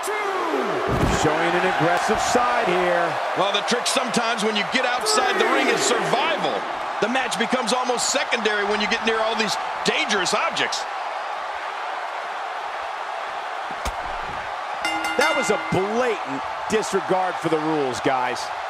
Showing an aggressive side here. Well, the trick sometimes when you get outside the ring is survival. The match becomes almost secondary when you get near all these dangerous objects. That was a blatant disregard for the rules, guys.